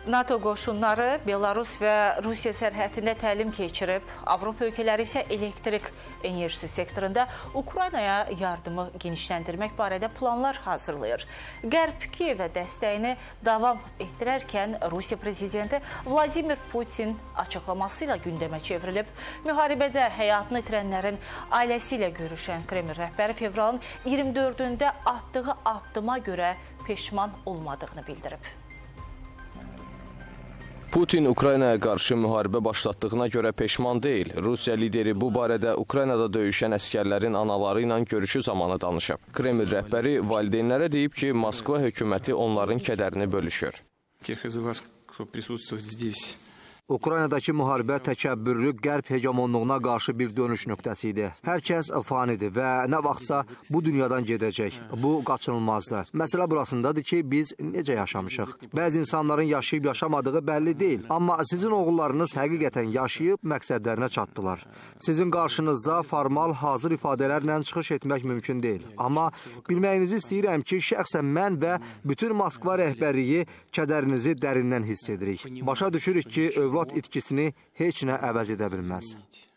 NATO qoşunları Belarus və Rusiya sərhədində təlim keçirib. Avropa ölkələri isə elektrik enerjisi sektorunda Ukraynaya yardımı genişləndirmək barədə planlar hazırlayır. Qərb Kiyevə dəstəyini davam etdirərkən Rusiya prezidenti Vladimir Putin açıqlamasıyla gündəmə çevrilib. Müharibədə həyatını itirənlərin ailəsi ilə görüşən Kreml rəhbəri fevralın 24-də atdığı addıma görə peşman olmadığını bildirib. Putin Ukraynaya qarşı müharibə başlatdığına görə peşman deyil. Rusiya lideri bu barədə Ukraynada döyüşən əskərlərin anaları ilə görüşü zamanı danışıb. Kreml rəhbəri valideynlərə deyib ki, Moskva hökuməti onların kədərini bölüşür. Ukraynadakı müharibə təkəbbürlü qərb hegemonluğuna qarşı bir dönüş nöqtəsi idi. Hər kəs fanidir və nə vaxtsa bu dünyadan gedəcək. Bu qaçınılmazdır. Məsələ burasındadır ki, biz necə yaşamışıq? Bəzi insanların yaşayıb yaşamadığı bəlli deyil. Amma sizin oğullarınız həqiqətən yaşayıb məqsədlərinə çatdılar. Sizin qarşınızda formal, hazır ifadələrlə çıxış etmək mümkün deyil. Amma bilməyinizi istəyirəm ki, şəxsən mən və bütün Moskva rəhbərliyi kədərinizi dərindən hiss edirik. Başa düşürük ki, övlad itkisini heç nə əvəz edə bilməz.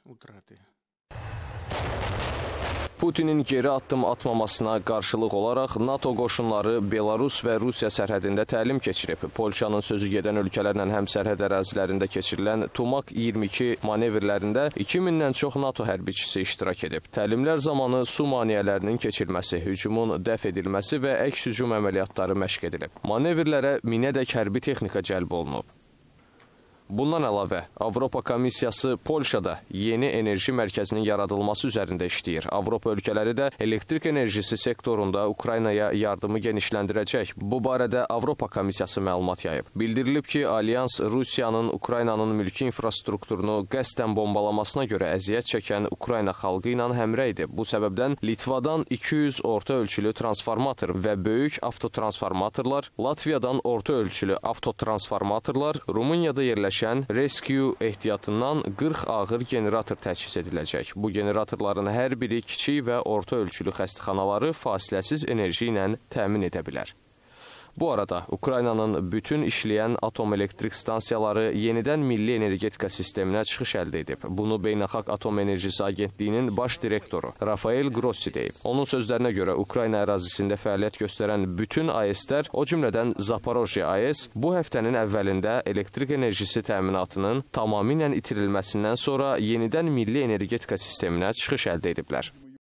Putinin geri addım atmamasına qarşılıq olaraq NATO qoşunları Belarus və Rusiya sərhədində təlim keçirib. Polşanın sözü gedən ölkələrlə həmsərhəd ərazilərində keçirilən Tumak 22 manevrlərində 2000-dən çox NATO hərbiçisi iştirak edib. Təlimlər zamanı su maneələrinin keçilməsi, hücumun dəf edilməsi və əks-hücum əməliyyatları məşq edilib. Manevrlərə minədək hərbi texnika cəlb olunub. Bundan əlavə, Avropa Komissiyası Polşada yeni enerji mərkəzinin yaradılması üzərində işləyir. Avropa ölkələri də elektrik enerjisi sektorunda Ukraynaya yardımı genişləndirəcək. Bu barədə Avropa Komissiyası məlumat yayıb. Bildirilib ki, Alyans Rusiyanın Ukraynanın mülki infrastrukturunu qəsdən bombalamasına görə əziyyət çəkən Ukrayna xalqı ilə həmrəy idi. Bu səbəbdən Litvadan 200 orta ölçülü transformator və böyük avtotransformatorlar, Latviyadan orta ölçülü avtotransformatorlar, Rumuniyada yerləşən Rescue ehtiyatından 40 ağır generator təchiz ediləcək. Bu generatorların hər biri kiçik və orta ölçülü xəstəxanaları fasiləsiz enerji ilə təmin edə bilər. Bu arada Ukraynanın bütün işləyən atom elektrik stansiyaları yenidən milli energetika sisteminə çıxış əldə edib. Bunu Beynəlxalq Atom Enerjisi Agentliyinin baş direktoru Rafael Grossi deyib. Onun sözlərinə görə Ukrayna ərazisində fəaliyyət göstərən bütün AES-lər, o cümlədən Zaporojye AES, bu həftənin əvvəlində elektrik enerjisi təminatının tamamilə itirilməsindən sonra yenidən milli energetika sisteminə çıxış əldə ediblər.